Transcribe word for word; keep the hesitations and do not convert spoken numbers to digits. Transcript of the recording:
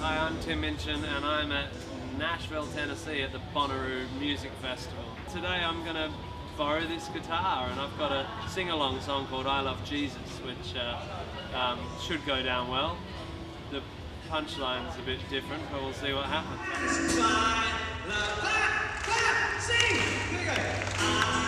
Hi, I'm Tim Minchin and I'm at Nashville, Tennessee at the Bonnaroo Music Festival. Today I'm going to borrow this guitar and I've got a sing-along song called I Love Jesus, which uh, um, should go down well. The punchline's a bit different, but we'll see what happens. Clap, clap, sing! Here we go.